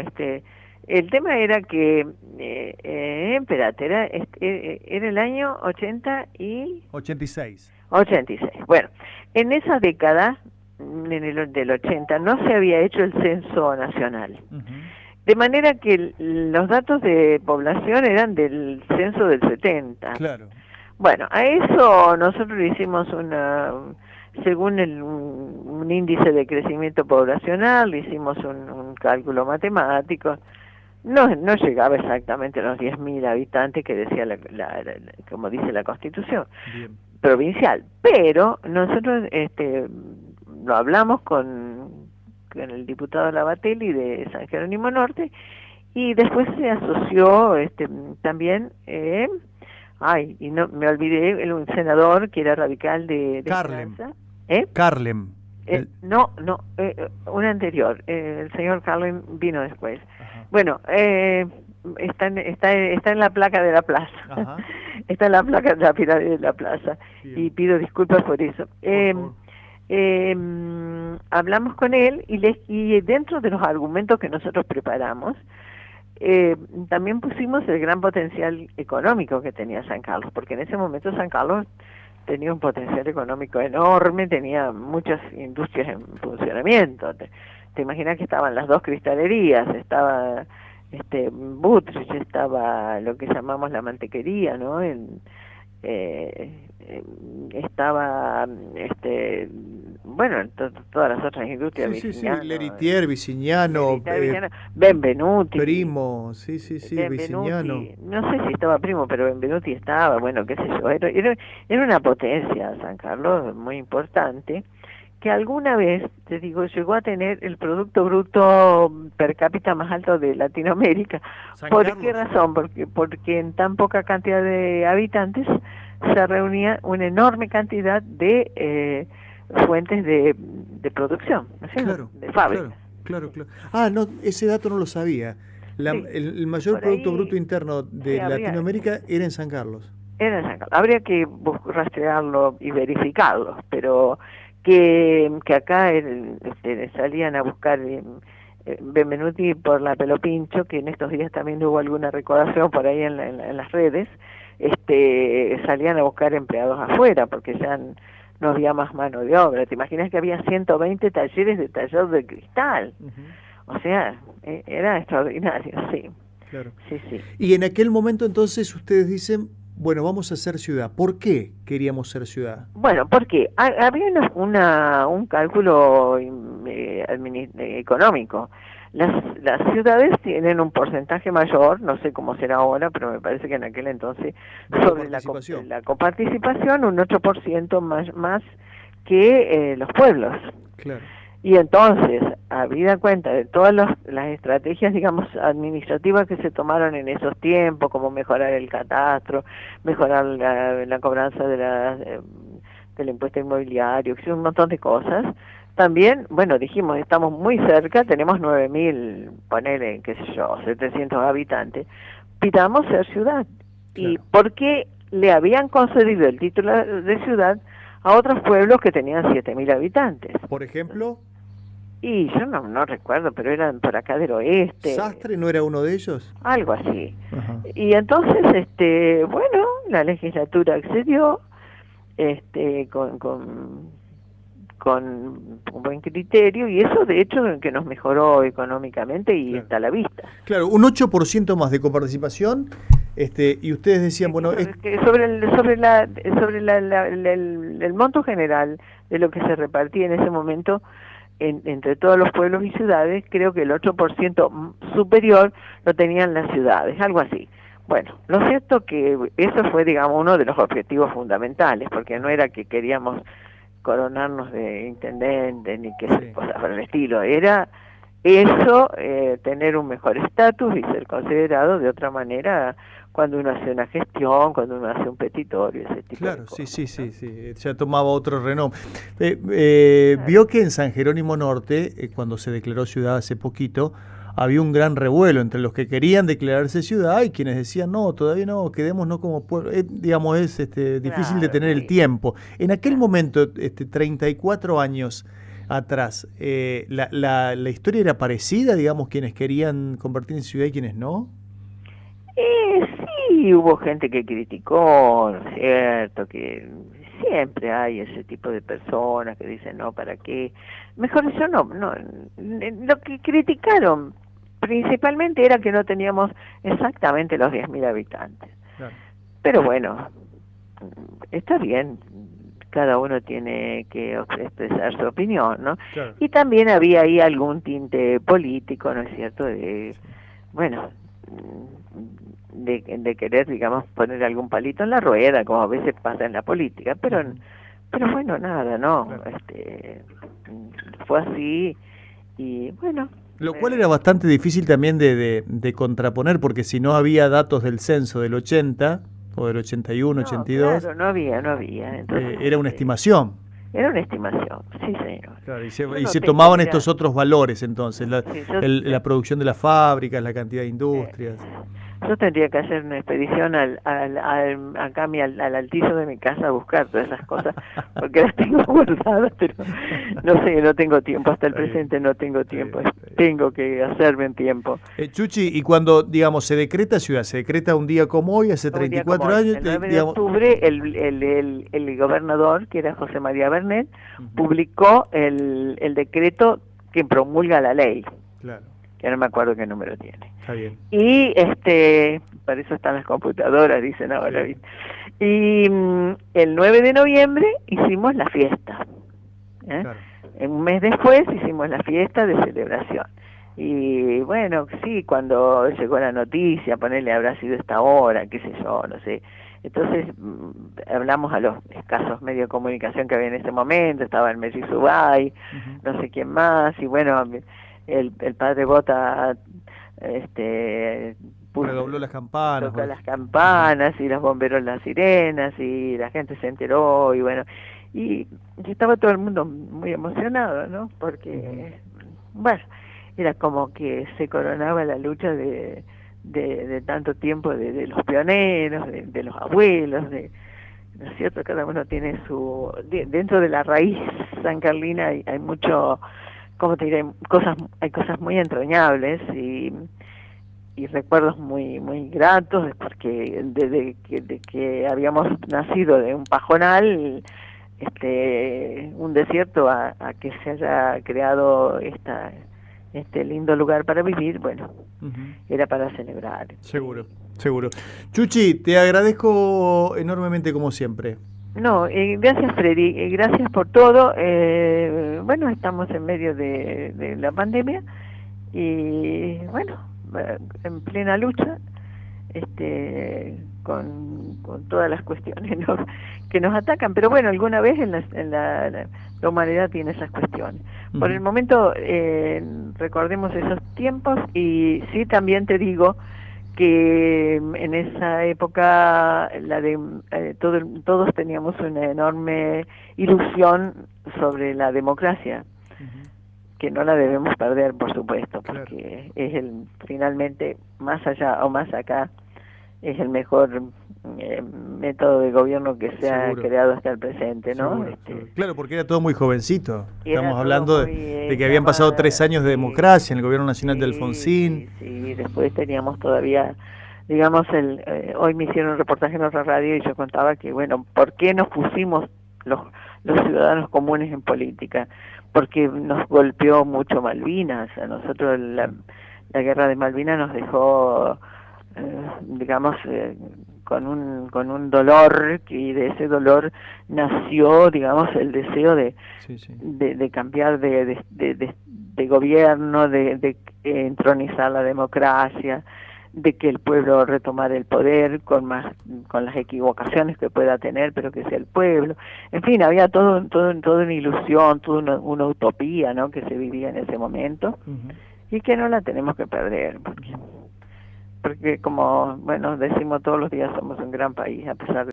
el tema era que, espérate, era el año 86. 86. Bueno, en esa década, del 80, no se había hecho el censo nacional. De manera que los datos de población eran del censo del 70. Claro. Bueno, a eso nosotros le hicimos según un índice de crecimiento poblacional, le hicimos un cálculo matemático. No llegaba exactamente a los 10.000 habitantes que decía como dice la Constitución. Bien. Provincial, pero nosotros lo hablamos con el diputado Lavatelli de San Jerónimo Norte, y después se asoció también y no me olvidé, un senador que era radical de Carlem. Esperanza. Carlem. No, un anterior, el señor Carlem vino después. Ajá. Bueno, está en la placa de la plaza. Ajá. Está en la placa de la pirámide de la plaza. Bien. Y pido disculpas por eso. Hablamos con él y dentro de los argumentos que nosotros preparamos, también pusimos el gran potencial económico que tenía San Carlos, porque en ese momento San Carlos tenía un potencial económico enorme, tenía muchas industrias en funcionamiento. Te imaginas que estaban las 2 cristalerías, estaba Buttrich, estaba lo que llamamos la mantequería, ¿no? Estaba todas las otras industrias, Vicignano, Leritier, Vicignano, Benvenuti, Primo, Benvenuti, Vicignano. no sé si estaba Primo, pero Benvenuti estaba, bueno, qué sé yo, era una potencia San Carlos muy importante, que alguna vez, te digo, llegó a tener el Producto Bruto per cápita más alto de Latinoamérica. ¿Por qué razón? Porque en tan poca cantidad de habitantes se reunía una enorme cantidad de fuentes de producción, ¿no es cierto? De fábricas. Claro. Ah, no, ese dato no lo sabía. El mayor Producto Bruto Interno de Latinoamérica era en San Carlos. Era en San Carlos. Habría que rastrearlo y verificarlo, pero que acá salían a buscar Benvenuti por la Pelopincho, que en estos días también hubo alguna recordación por ahí en las redes, salían a buscar empleados afuera, porque ya no había más mano de obra. ¿Te imaginas que había 120 talleres de taller de cristal? O sea, era extraordinario, sí. Claro. Sí. Y en aquel momento entonces ustedes dicen, bueno, vamos a ser ciudad. ¿Por qué queríamos ser ciudad? Bueno, porque había un cálculo económico. Las ciudades tienen un porcentaje mayor, no sé cómo será ahora, pero me parece que en aquel entonces, sobre la coparticipación, un 8% más que los pueblos. Claro. Y entonces, habida cuenta de todas las estrategias, digamos, administrativas que se tomaron en esos tiempos, como mejorar el catastro, mejorar la cobranza del impuesto inmobiliario, un montón de cosas, también, bueno, dijimos, estamos muy cerca, tenemos 9.000, ponele, qué sé yo, 700 habitantes, pidamos ser ciudad. Claro. ¿Y por qué le habían concedido el título de ciudad a otros pueblos que tenían 7.000 habitantes? Por ejemplo... Y yo no recuerdo, pero eran por acá del oeste. ¿Sastre no era uno de ellos? Algo así. Ajá. Y entonces, bueno, la legislatura accedió, con un buen criterio, y eso de hecho que nos mejoró económicamente y está a la vista. Claro, un 8% más de coparticipación, y ustedes decían, bueno... sobre el monto general de lo que se repartía en ese momento, entre todos los pueblos y ciudades, creo que el 8% superior lo tenían las ciudades, algo así. Bueno, lo cierto que eso fue, digamos, uno de los objetivos fundamentales, porque no era que queríamos coronarnos de intendente ni que cosas por el estilo, era eso, tener un mejor estatus y ser considerado de otra manera cuando uno hace una gestión, cuando uno hace un petitorio, ese tipo de cosas. Sí, ya tomaba otro renombre. Vio que en San Jerónimo Norte, cuando se declaró ciudad hace poquito, había un gran revuelo entre los que querían declararse ciudad y quienes decían, no, todavía no, quedémonos como pueblo. Digamos, es difícil de tener el tiempo. En aquel momento, 34 años, atrás, la historia era parecida, digamos, quienes querían convertir en ciudad y quienes no. Sí, hubo gente que criticó, ¿no es cierto? Que siempre hay ese tipo de personas que dicen, no, ¿para qué? Mejor eso no. Lo que criticaron principalmente era que no teníamos exactamente los 10.000 habitantes. Claro. Pero bueno, está bien, cada uno tiene que expresar su opinión, ¿no? Claro. Y también había ahí algún tinte político, ¿no es cierto? Bueno, de querer, digamos, poner algún palito en la rueda, como a veces pasa en la política, pero bueno, nada, ¿no? Claro. Fue así y bueno. Lo cual era bastante difícil también de contraponer, porque si no había datos del censo del 80 o del 81, 82... Claro, no había. Entonces, era una estimación. Era una estimación, sí, señor. Claro, y se tomaban estos otros valores entonces, la producción de las fábricas, la cantidad de industrias. Yo tendría que hacer una expedición acá al altillo de mi casa a buscar todas esas cosas, porque las tengo guardadas, pero no sé, no tengo tiempo, hasta el presente no tengo tiempo, tengo que hacerme en tiempo. Chuchi, y cuando, digamos, se decreta ciudad, se decreta un día como hoy, hace 34 años... El 9 de octubre, el gobernador, que era José María Bernet, publicó el decreto que promulga la ley. Claro. Que no me acuerdo qué número tiene. Está bien. Y para eso están las computadoras, dicen ahora. Sí. Y el 9 de noviembre hicimos la fiesta. Claro. Un mes después hicimos la fiesta de celebración. Y bueno, sí, cuando llegó la noticia, ponerle habrá sido esta hora, qué sé yo, no sé. Entonces hablamos a los escasos medios de comunicación que había en ese momento, estaba el Messi Subay, no sé quién más, y bueno, el padre Bota redobló las campanas, tocó las campanas y los bomberos las sirenas y la gente se enteró y bueno, y estaba todo el mundo muy emocionado, ¿no? Porque bueno, era como que se coronaba la lucha de tanto tiempo de los pioneros, de los abuelos, ¿no es cierto? Cada uno tiene dentro de la raíz sancarlina hay mucho, ¿cómo te diré? Hay cosas muy entrañables y recuerdos muy muy gratos, porque desde que habíamos nacido de un pajonal, un desierto, a que se haya creado este lindo lugar para vivir, bueno, era para celebrar. Seguro. Chuchi, te agradezco enormemente como siempre. No, gracias Freddy, gracias por todo. Bueno, estamos en medio de la pandemia y bueno, en plena lucha, con todas las cuestiones, ¿no?, que nos atacan, pero bueno, alguna vez la humanidad tiene esas cuestiones. Por el momento, recordemos esos tiempos y sí, también te digo que en esa época todos teníamos una enorme ilusión sobre la democracia, que no la debemos perder, por supuesto, porque es finalmente, más allá o más acá, es el mejor método de gobierno que se ha creado hasta el presente, ¿no? Claro, porque era todo muy jovencito. Estamos hablando de que habían pasado 3 años de democracia en el gobierno nacional de Alfonsín. Sí, después teníamos todavía, digamos, hoy me hicieron un reportaje en otra radio y yo contaba que, bueno, ¿por qué nos pusimos los ciudadanos comunes en política? Porque nos golpeó mucho Malvinas. A nosotros la guerra de Malvinas nos dejó, digamos, con un dolor, y de ese dolor nació, digamos, el deseo de cambiar de gobierno, de entronizar la democracia, de que el pueblo retomara el poder con las equivocaciones que pueda tener, pero que sea el pueblo. En fin, había toda una ilusión, toda una utopía, ¿no?, que se vivía en ese momento, y que no la tenemos que perder, porque como, bueno, decimos todos los días, somos un gran país, a pesar de